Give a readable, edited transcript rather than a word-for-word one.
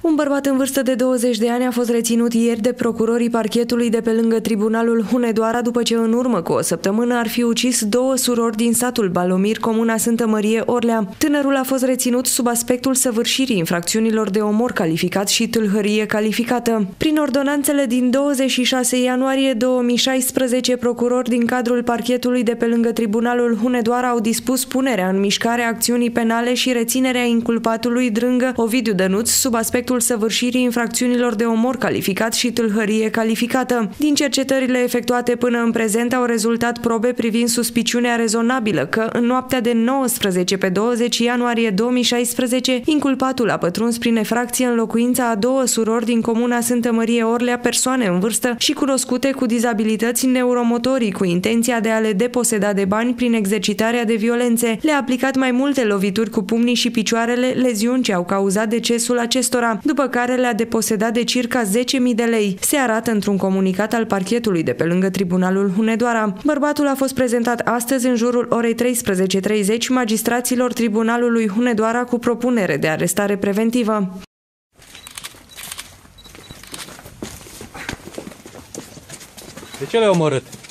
Un bărbat în vârstă de 20 de ani a fost reținut ieri de procurorii parchetului de pe lângă Tribunalul Hunedoara după ce în urmă cu o săptămână ar fi ucis două surori din satul Balomir, comuna Sfântă Mărie Orlea. Tânărul a fost reținut sub aspectul săvârșirii infracțiunilor de omor calificat și tâlhărie calificată. Prin ordonanțele din 26 ianuarie 2016, procurori din cadrul parchetului de pe lângă Tribunalul Hunedoara au dispus punerea în mișcare a acțiunii penale și reținerea inculpatului Drângă Ovidiu Dănuț sub aspectul săvârșirii infracțiunilor de omor calificat și tâlhărie calificată. Din cercetările efectuate până în prezent au rezultat probe privind suspiciunea rezonabilă că, în noaptea de 19 pe 20 ianuarie 2016, inculpatul a pătruns prin efracție în locuința a două surori din comuna Sfântă Mărie Orlea, persoane în vârstă și cunoscute cu dizabilități neuromotorii, cu intenția de a le deposeda de bani prin exercitarea de violențe. Le-a aplicat mai multe lovituri cu pumnii și picioarele, leziuni ce au cauzat decesul acestora, după care le-a deposedat de circa 10.000 de lei. Se arată într-un comunicat al parchetului de pe lângă Tribunalul Hunedoara. Bărbatul a fost prezentat astăzi în jurul orei 13:30 magistraților Tribunalului Hunedoara cu propunere de arestare preventivă. De ce l-ai omorât?